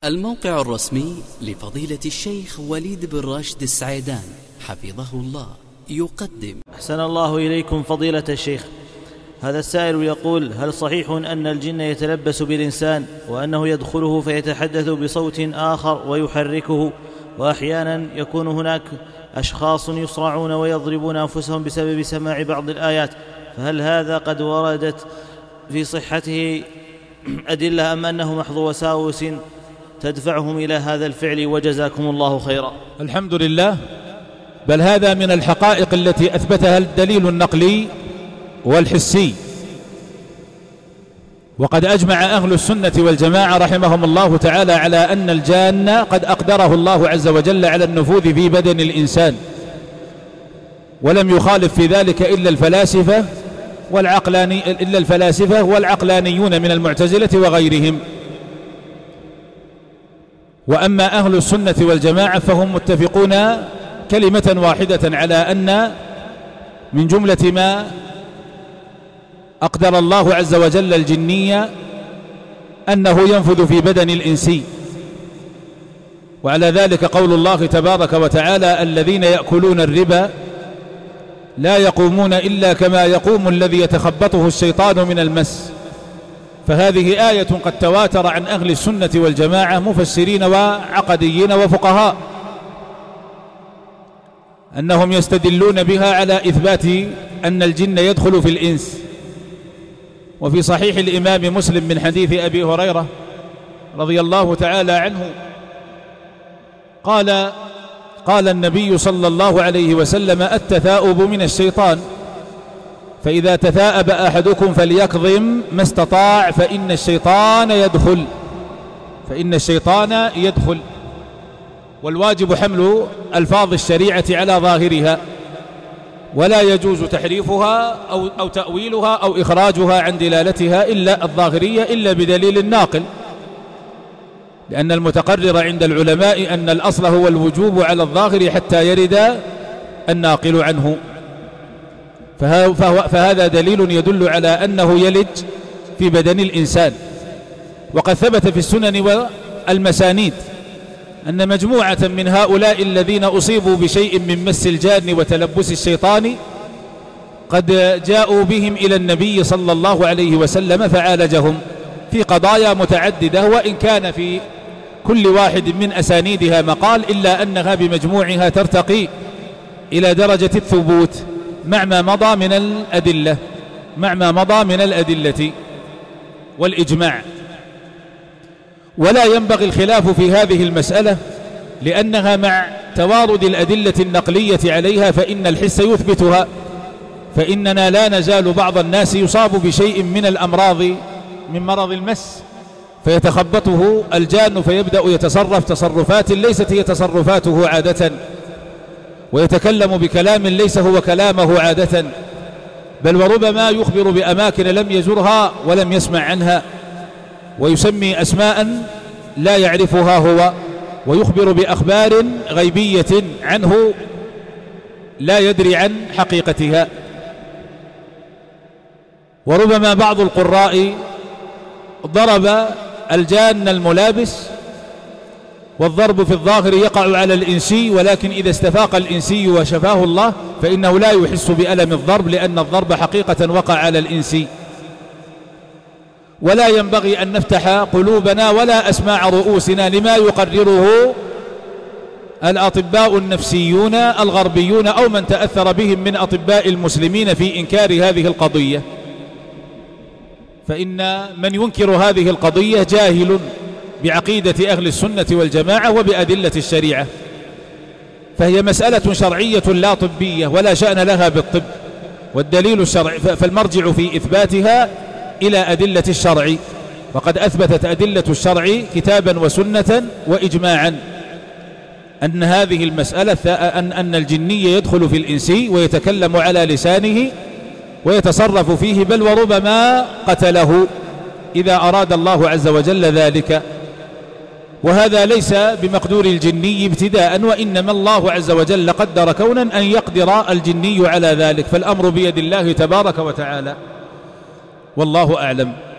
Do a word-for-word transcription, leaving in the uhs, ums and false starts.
الموقع الرسمي لفضيلة الشيخ وليد بن راشد السعيدان حفظه الله يقدم. أحسن الله إليكم فضيلة الشيخ. هذا السائل يقول: هل صحيح أن الجن يتلبس بالإنسان وأنه يدخله فيتحدث بصوت آخر ويحركه، وأحيانا يكون هناك أشخاص يصرعون ويضربون أنفسهم بسبب سماع بعض الآيات، فهل هذا قد وردت في صحته أدلة أم أنه محض وساوس تدفعهم إلى هذا الفعل؟ وجزاكم الله خيرا. الحمد لله، بل هذا من الحقائق التي أثبتها الدليل النقلي والحسي، وقد أجمع أهل السنة والجماعة رحمهم الله تعالى على أن الجان قد أقدره الله عز وجل على النفوذ في بدن الإنسان، ولم يخالف في ذلك إلا الفلاسفة والعقلاني إلا الفلاسفة والعقلانيون من المعتزلة وغيرهم. وأما أهل السنة والجماعة فهم متفقون كلمة واحدة على أن من جملة ما أقدر الله عز وجل الجنية أنه ينفذ في بدن الإنسي، وعلى ذلك قول الله تبارك وتعالى: الذين يأكلون الربا لا يقومون إلا كما يقوم الذي يتخبطه الشيطان من المس. فهذه آية قد تواتر عن أهل السنة والجماعة مفسرين وعقديين وفقهاء أنهم يستدلون بها على إثبات أن الجن يدخل في الإنس. وفي صحيح الإمام مسلم من حديث أبي هريرة رضي الله تعالى عنه قال قال النبي صلى الله عليه وسلم: التثاؤب من الشيطان، فإذا تثاءب أحدكم فليكظم ما استطاع فإن الشيطان يدخل فإن الشيطان يدخل. والواجب حمل ألفاظ الشريعة على ظاهرها، ولا يجوز تحريفها أو, أو تأويلها أو إخراجها عن دلالتها إلا الظاهرية إلا بدليل الناقل، لأن المتقرر عند العلماء أن الأصل هو الوجوب على الظاهر حتى يرد الناقل عنه. فهذا دليل يدل على أنه يلج في بدن الإنسان. وقد ثبت في السنن والمسانيد أن مجموعة من هؤلاء الذين أصيبوا بشيء من مس الجان وتلبس الشيطان قد جاءوا بهم إلى النبي صلى الله عليه وسلم فعالجهم في قضايا متعددة، وإن كان في كل واحد من أسانيدها مقال، إلا أنها بمجموعها ترتقي إلى درجة الثبوت مع ما مضى من الأدلة مع ما مضى من الأدلة والإجماع. ولا ينبغي الخلاف في هذه المسألة، لأنها مع توارد الأدلة النقلية عليها فإن الحس يثبتها. فإننا لا نزال بعض الناس يصاب بشيء من الأمراض من مرض المس فيتخبطه الجان فيبدأ يتصرف تصرفات ليست هي تصرفاته عادة، ويتكلم بكلام ليس هو كلامه عادة، بل وربما يخبر بأماكن لم يزرها ولم يسمع عنها، ويسمي أسماء لا يعرفها هو، ويخبر بأخبار غيبية عنه لا يدري عن حقيقتها. وربما بعض القراء ضرب الجان الملابس، والضرب في الظاهر يقع على الإنسي، ولكن إذا استفاق الإنسي وشفاه الله فإنه لا يحس بألم الضرب، لأن الضرب حقيقة وقع على الإنسي. ولا ينبغي أن نفتح قلوبنا ولا أسماع رؤوسنا لما يقرره الأطباء النفسيون الغربيون أو من تأثر بهم من أطباء المسلمين في إنكار هذه القضية، فإن من ينكر هذه القضية جاهل بعقيدة أهل السنة والجماعة وبأدلة الشريعة، فهي مسألة شرعية لا طبية ولا شأن لها بالطب، والدليل الشرعي فالمرجع في إثباتها إلى أدلة الشرع. وقد أثبتت أدلة الشرع كتابا وسنة وإجماعا أن هذه المسألة أن, أن الجني يدخل في الإنسي ويتكلم على لسانه ويتصرف فيه، بل وربما قتله إذا أراد الله عز وجل ذلك. وهذا ليس بمقدور الجني ابتداء، وإنما الله عز وجل قدر كونا أن يقدر الجني على ذلك، فالأمر بيد الله تبارك وتعالى، والله أعلم.